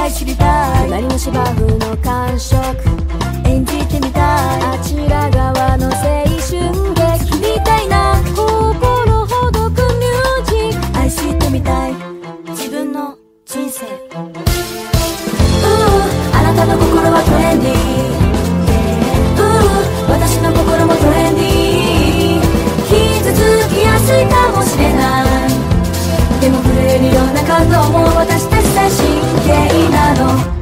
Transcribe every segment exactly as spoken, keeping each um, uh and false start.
い知りたい隣の芝生の感触演じてみたいあちら側の青春劇みたいな心ほどくミュージック愛してみたい自分の人生あなたの心はトレンディー私の心もトレンディー傷つきやすいかもしれないでも震えるような感動も私たち最新形なの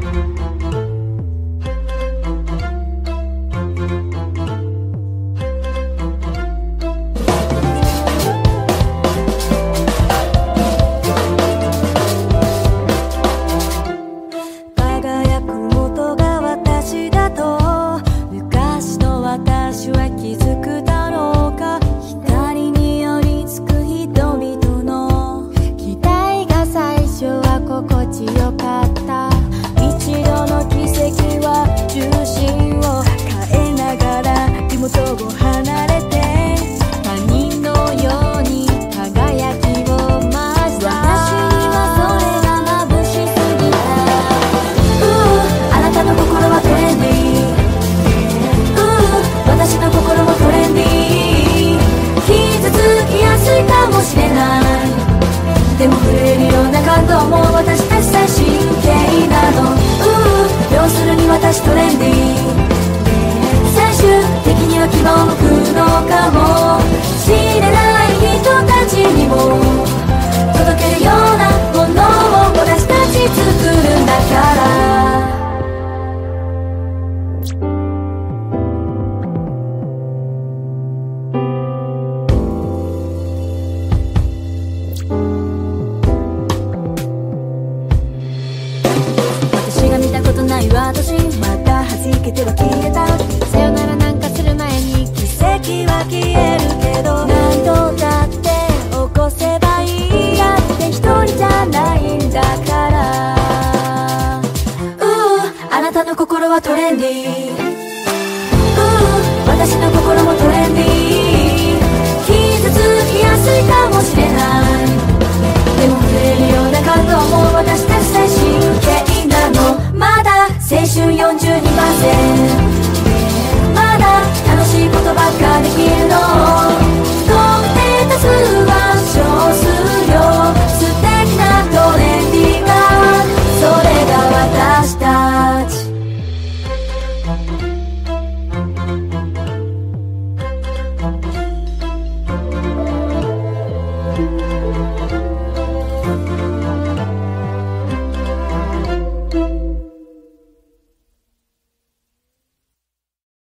私トレンディー最終的には希望も来るのかもしれない人たちにも届けるようなものを私たち作るんだから私が見たことない私また弾けては消えたさよならなんかする前に奇跡は消えるけど何度だって起こせばいいだって一人じゃないんだからうーあなたの心はトレンディーうー私の心もトレンディー傷つきやすいかもしれないでも触れるような感動も私たち最新形なのまだ青春 よんじゅうにパーセント まだ楽しいことばっかできるの不特定多数は少数量素敵なトレンディーがそれが私たち